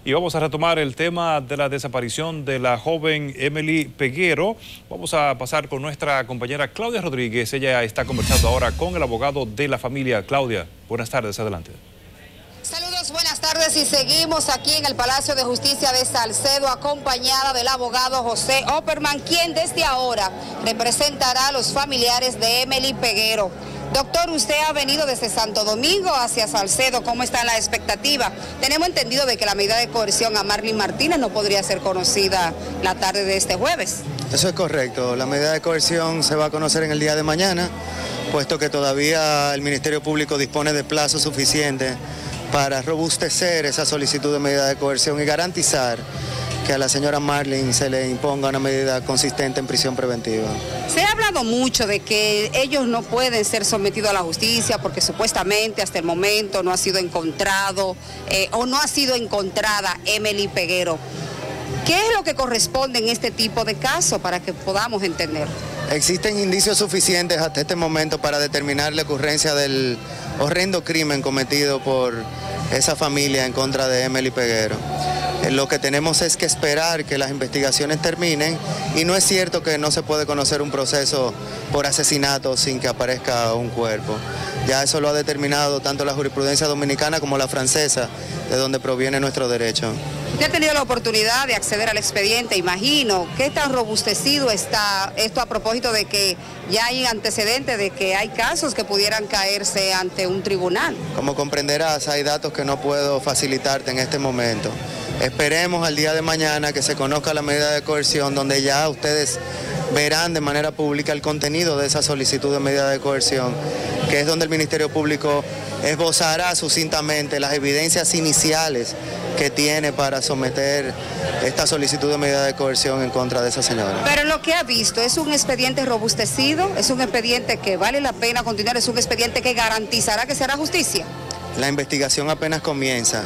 Y vamos a retomar el tema de la desaparición de la joven Emily Peguero. Vamos a pasar con nuestra compañera Claudia Rodríguez. Ella está conversando ahora con el abogado de la familia. Claudia, buenas tardes, adelante. Saludos, buenas tardes y seguimos aquí en el Palacio de Justicia de Salcedo acompañada del abogado José Opperman, quien desde ahora representará a los familiares de Emily Peguero. Doctor, usted ha venido desde Santo Domingo hacia Salcedo, ¿cómo está la expectativa? Tenemos entendido de que la medida de coerción a Marlene Martínez no podría ser conocida la tarde de este jueves. Eso es correcto, la medida de coerción se va a conocer en el día de mañana, puesto que todavía el Ministerio Público dispone de plazo suficiente para robustecer esa solicitud de medida de coerción y garantizar que a la señora Marlene se le imponga una medida consistente en prisión preventiva. Se ha hablado mucho de que ellos no pueden ser sometidos a la justicia porque supuestamente hasta el momento no ha sido encontrado o no ha sido encontrada Emily Peguero. ¿Qué es lo que corresponde en este tipo de casos para que podamos entender? Existen indicios suficientes hasta este momento para determinar la ocurrencia del horrendo crimen cometido por esa familia en contra de Emily Peguero. Lo que tenemos es que esperar que las investigaciones terminen y no es cierto que no se puede conocer un proceso por asesinato sin que aparezca un cuerpo. Ya eso lo ha determinado tanto la jurisprudencia dominicana como la francesa, de donde proviene nuestro derecho. Usted ha tenido la oportunidad de acceder al expediente, imagino. ¿Qué tan robustecido está esto a propósito de que ya hay antecedentes de que hay casos que pudieran caerse ante un tribunal? Como comprenderás, hay datos que no puedo facilitarte en este momento. Esperemos al día de mañana que se conozca la medida de coerción, donde ya ustedes verán de manera pública el contenido de esa solicitud de medida de coerción, que es donde el Ministerio Público esbozará sucintamente las evidencias iniciales que tiene para someter esta solicitud de medida de coerción en contra de esa señora. Pero lo que ha visto, ¿es un expediente robustecido? ¿Es un expediente que vale la pena continuar? ¿Es un expediente que garantizará que se hará justicia? La investigación apenas comienza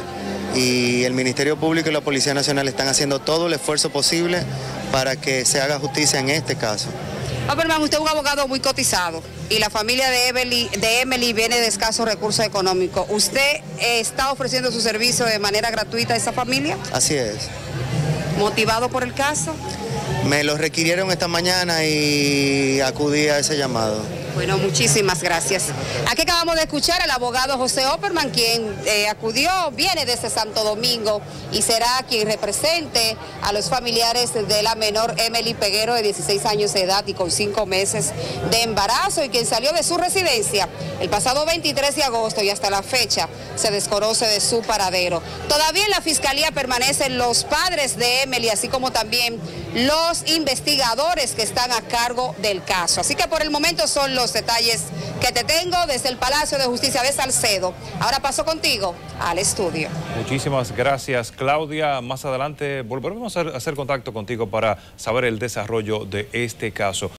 y el Ministerio Público y la Policía Nacional están haciendo todo el esfuerzo posible para que se haga justicia en este caso. Opperman, usted es un abogado muy cotizado y la familia de Emily viene de escasos recursos económicos. ¿Usted está ofreciendo su servicio de manera gratuita a esa familia? Así es. ¿Motivado por el caso? Me lo requirieron esta mañana y acudí a ese llamado. Bueno, muchísimas gracias. Aquí acabamos de escuchar al abogado José Opperman, quien viene desde Santo Domingo y será quien represente a los familiares de la menor Emily Peguero de 16 años de edad y con 5 meses de embarazo y quien salió de su residencia el pasado 23 de agosto y hasta la fecha se desconoce de su paradero. Todavía en la fiscalía permanecen los padres de Emily, así como también los investigadores que están a cargo del caso. Así que por el momento son los detalles que te tengo desde el Palacio de Justicia de Salcedo. Ahora paso contigo al estudio. Muchísimas gracias, Claudia. Más adelante volveremos a hacer contacto contigo para saber el desarrollo de este caso.